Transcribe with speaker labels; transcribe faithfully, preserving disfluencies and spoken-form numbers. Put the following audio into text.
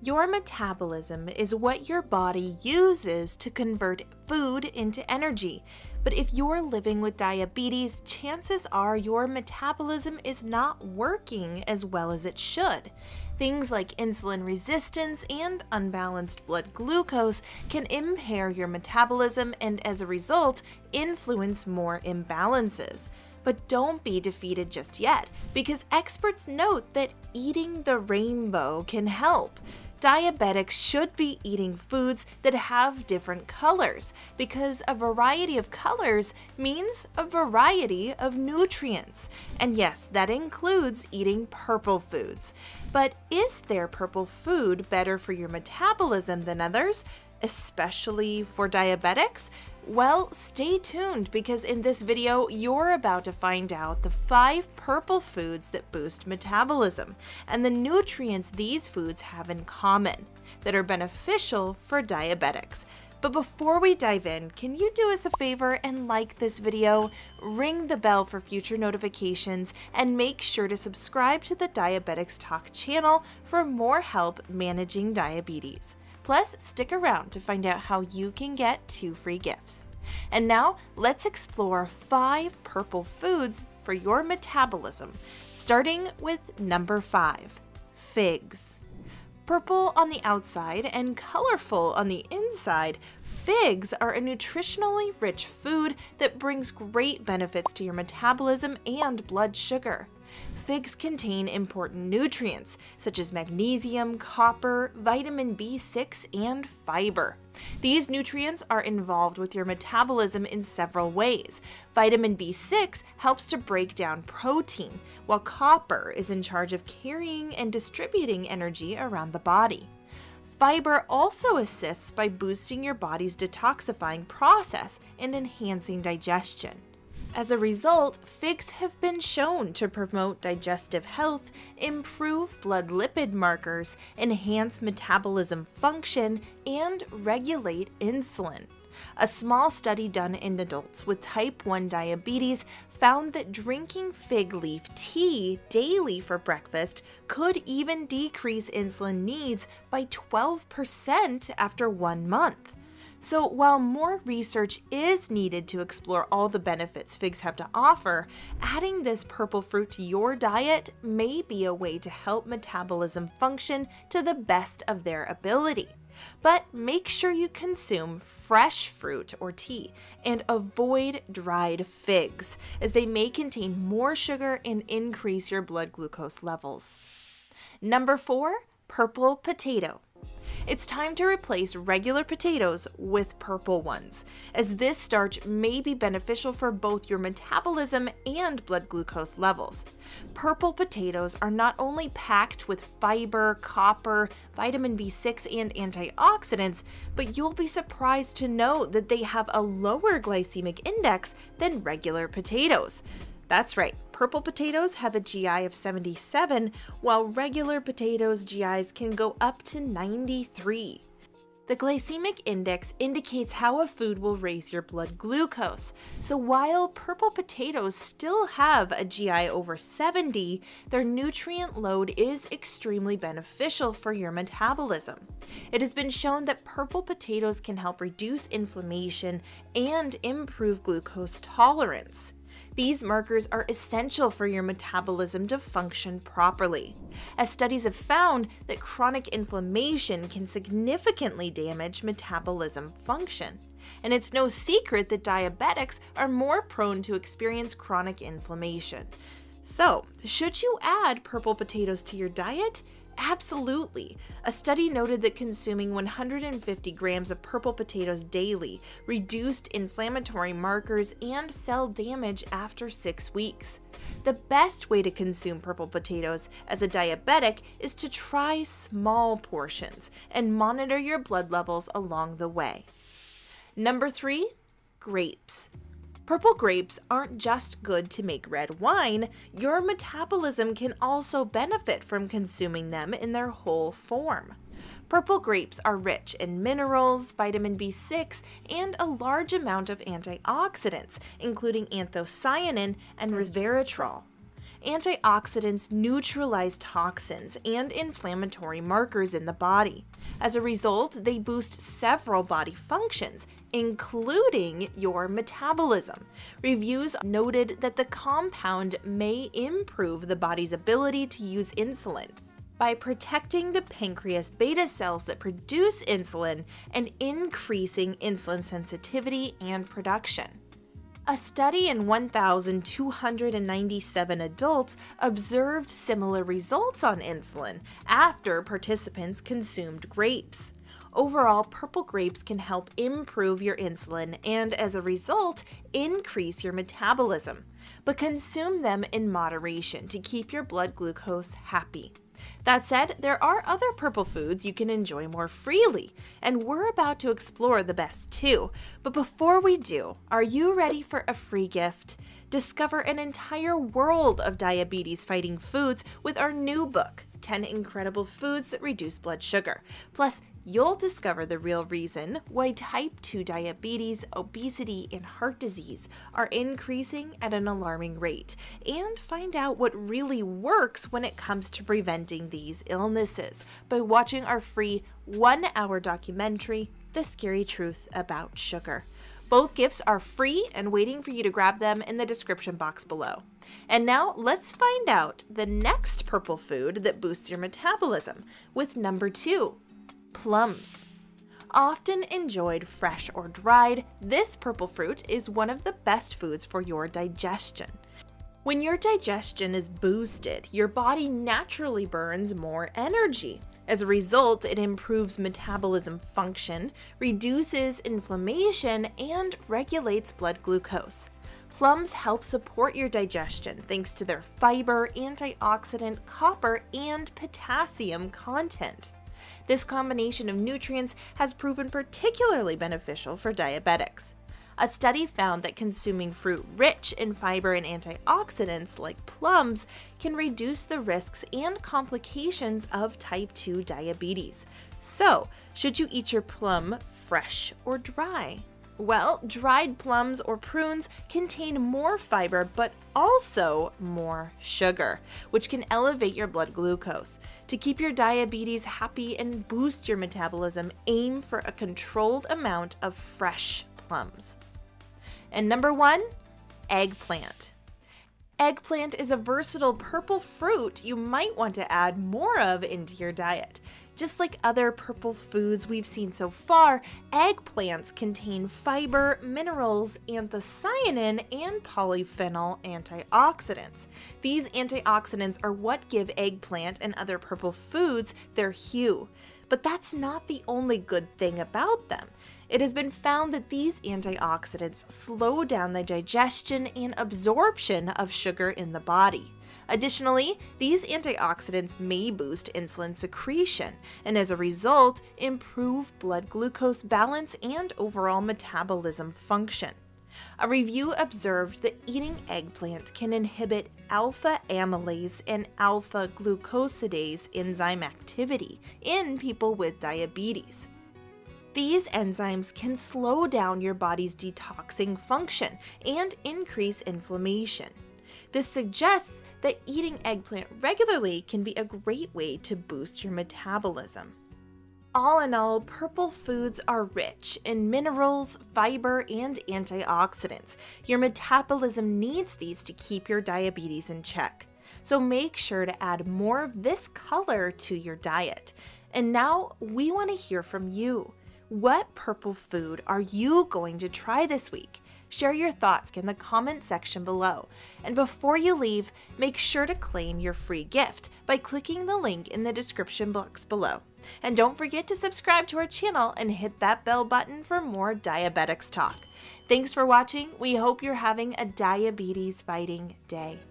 Speaker 1: Your metabolism is what your body uses to convert food into energy. But if you're living with diabetes, chances are your metabolism is not working as well as it should. Things like insulin resistance and unbalanced blood glucose can impair your metabolism and, as a result, influence more imbalances. But don't be defeated just yet, because experts note that eating the rainbow can help. Diabetics should be eating foods that have different colors, because a variety of colors means a variety of nutrients. And yes, that includes eating purple foods. But is there purple food better for your metabolism than others, especially for diabetics? Well, stay tuned, because in this video, you're about to find out the five purple foods that boost metabolism and the nutrients these foods have in common that are beneficial for diabetics. But before we dive in, can you do us a favor and like this video, ring the bell for future notifications, and make sure to subscribe to the Diabetics Talk channel for more help managing diabetes. Plus, stick around to find out how you can get two free gifts. And now, let's explore five purple foods for your metabolism, starting with number five, figs. Purple on the outside and colorful on the inside, figs are a nutritionally rich food that brings great benefits to your metabolism and blood sugar. Figs contain important nutrients such as magnesium, copper, vitamin B six, and fiber. These nutrients are involved with your metabolism in several ways. Vitamin B six helps to break down protein, while copper is in charge of carrying and distributing energy around the body. Fiber also assists by boosting your body's detoxifying process and enhancing digestion. As a result, figs have been shown to promote digestive health, improve blood lipid markers, enhance metabolism function, and regulate insulin. A small study done in adults with type one diabetes found that drinking fig leaf tea daily for breakfast could even decrease insulin needs by twelve percent after one month. So while more research is needed to explore all the benefits figs have to offer, adding this purple fruit to your diet may be a way to help metabolism function to the best of their ability. But make sure you consume fresh fruit or tea and avoid dried figs, as they may contain more sugar and increase your blood glucose levels. Number four, purple potato. It's time to replace regular potatoes with purple ones, as this starch may be beneficial for both your metabolism and blood glucose levels. Purple potatoes are not only packed with fiber, copper, vitamin B six, and antioxidants, but you'll be surprised to know that they have a lower glycemic index than regular potatoes. That's right, purple potatoes have a G I of seventy-seven, while regular potatoes' G Is can go up to ninety-three. The glycemic index indicates how a food will raise your blood glucose, so while purple potatoes still have a G I over seventy, their nutrient load is extremely beneficial for your metabolism. It has been shown that purple potatoes can help reduce inflammation and improve glucose tolerance. These markers are essential for your metabolism to function properly, as studies have found that chronic inflammation can significantly damage metabolism function. And it's no secret that diabetics are more prone to experience chronic inflammation. So, should you add purple potatoes to your diet? Absolutely. A study noted that consuming one hundred fifty grams of purple potatoes daily reduced inflammatory markers and cell damage after six weeks. The best way to consume purple potatoes as a diabetic is to try small portions and monitor your blood levels along the way. Number three, grapes. Purple grapes aren't just good to make red wine, your metabolism can also benefit from consuming them in their whole form. Purple grapes are rich in minerals, vitamin B six, and a large amount of antioxidants, including anthocyanin and resveratrol. Antioxidants neutralize toxins and inflammatory markers in the body. As a result, they boost several body functions, including your metabolism. Reviews noted that the compound may improve the body's ability to use insulin by protecting the pancreas beta cells that produce insulin and increasing insulin sensitivity and production. A study in one thousand two hundred ninety-seven adults observed similar results on insulin after participants consumed grapes. Overall, purple grapes can help improve your insulin and, as a result, increase your metabolism. But consume them in moderation to keep your blood glucose happy. That said, there are other purple foods you can enjoy more freely, and we're about to explore the best too. But before we do, are you ready for a free gift? Discover an entire world of diabetes-fighting foods with our new book, ten Incredible Foods That Reduce Blood Sugar. Plus, you'll discover the real reason why type two diabetes, obesity, and heart disease are increasing at an alarming rate, and find out what really works when it comes to preventing these illnesses by watching our free one-hour documentary, The Scary Truth About Sugar. Both gifts are free and waiting for you to grab them in the description box below. And now let's find out the next purple food that boosts your metabolism with number two, plums. Often enjoyed fresh or dried, this purple fruit is one of the best foods for your digestion. When your digestion is boosted, your body naturally burns more energy. As a result, it improves metabolism function, reduces inflammation, and regulates blood glucose. Plums help support your digestion thanks to their fiber, antioxidant, copper, and potassium content. This combination of nutrients has proven particularly beneficial for diabetics. A study found that consuming fruit rich in fiber and antioxidants like plums can reduce the risks and complications of type two diabetes. So, should you eat your plum fresh or dry? Well, dried plums or prunes contain more fiber but also more sugar, which can elevate your blood glucose. To keep your diabetes happy and boost your metabolism, aim for a controlled amount of fresh plums. And number one, eggplant. Eggplant is a versatile purple fruit you might want to add more of into your diet. Just like other purple foods we've seen so far, eggplants contain fiber, minerals, anthocyanin, and polyphenol antioxidants. These antioxidants are what give eggplant and other purple foods their hue. But that's not the only good thing about them. It has been found that these antioxidants slow down the digestion and absorption of sugar in the body. Additionally, these antioxidants may boost insulin secretion and, as a result, improve blood glucose balance and overall metabolism function. A review observed that eating eggplant can inhibit alpha amylase and alpha glucosidase enzyme activity in people with diabetes. These enzymes can slow down your body's detoxing function and increase inflammation. This suggests that eating eggplant regularly can be a great way to boost your metabolism. All in all, purple foods are rich in minerals, fiber, and antioxidants. Your metabolism needs these to keep your diabetes in check. So make sure to add more of this color to your diet. And now we want to hear from you. What purple food are you going to try this week? Share your thoughts in the comment section below. And before you leave, make sure to claim your free gift by clicking the link in the description box below. And don't forget to subscribe to our channel and hit that bell button for more Diabetics talk. Thanks for watching. We hope you're having a diabetes fighting day.